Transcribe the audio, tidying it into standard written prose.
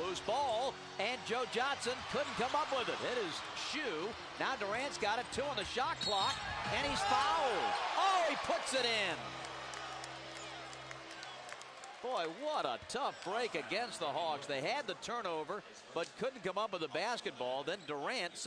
loose ball, and Joe Johnson couldn't come up with it. Hit his shoe. Now Durant's got it, 2 on the shot clock, and he's fouled. Oh, he puts it in. Boy, what a tough break against the Hawks. They had the turnover, but couldn't come up with the basketball. Then Durant